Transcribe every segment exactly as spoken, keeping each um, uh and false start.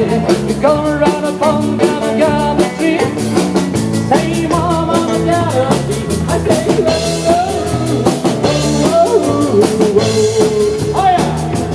You're gonna run up on down down the street. Say, Mama, I gotta be. I say, whoa, whoa, whoa, whoa. Oh yeah.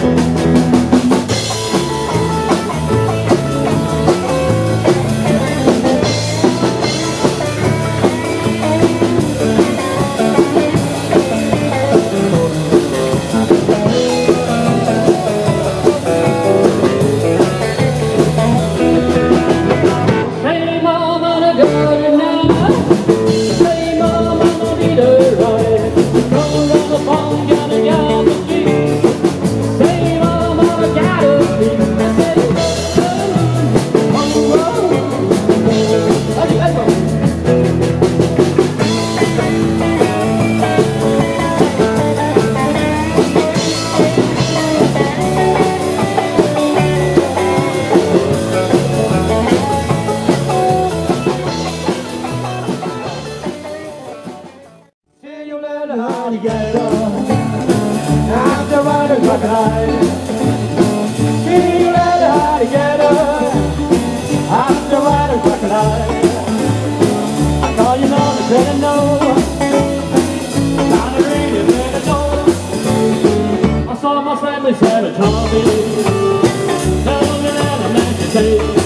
Alligator, I'm the rider crocodile. See you later, alligator, I'm the rider crocodile. I call you know the said no, not a really better know. I saw my family said it told me, tell me that I meant to say.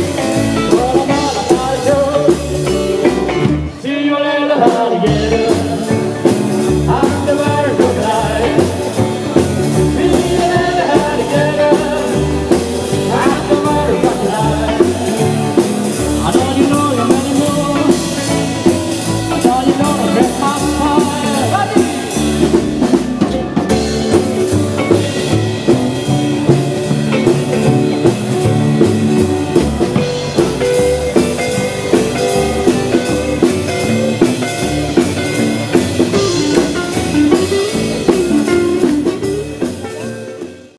Alligator.